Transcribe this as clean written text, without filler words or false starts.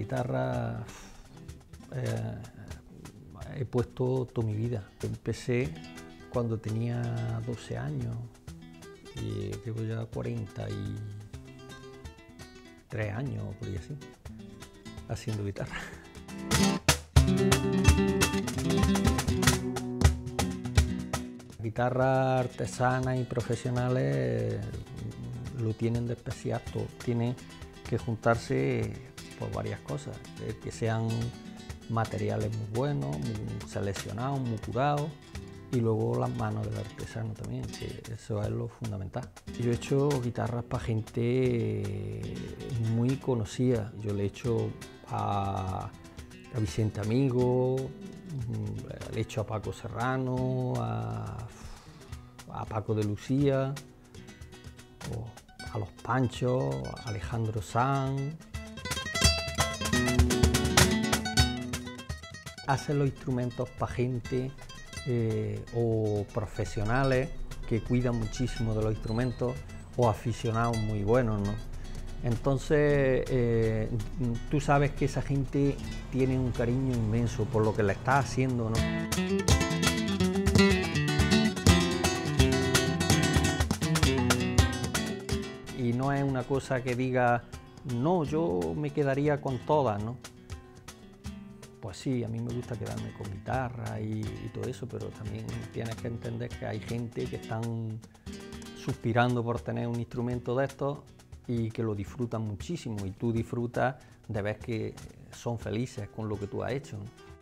guitarra he puesto toda mi vida. Empecé cuando tenía 12 años y llevo ya 43 años, por ahí así, haciendo guitarra. Guitarras artesanas y profesionales lo tienen de especial todo. Tienen que juntarse por varias cosas, que sean materiales muy buenos, muy seleccionados, muy curados, y luego las manos del artesano también, que eso es lo fundamental. Yo he hecho guitarras para gente muy conocida. Yo le he hecho a Vicente Amigo, le he hecho a Paco Serrano, a Paco de Lucía, a Los Panchos, a Alejandro Sanz. Hacen los instrumentos para gente o profesionales que cuidan muchísimo de los instrumentos o aficionados muy buenos, ¿no? Entonces, tú sabes que esa gente tiene un cariño inmenso por lo que le estás haciendo, ¿no? Y no es una cosa que diga, no, yo me quedaría con todas, ¿no? Pues sí, a mí me gusta quedarme con guitarra y todo eso, pero también tienes que entender que hay gente que están suspirando por tener un instrumento de estos y que lo disfrutan muchísimo, y tú disfrutas de ver que son felices con lo que tú has hecho, ¿no?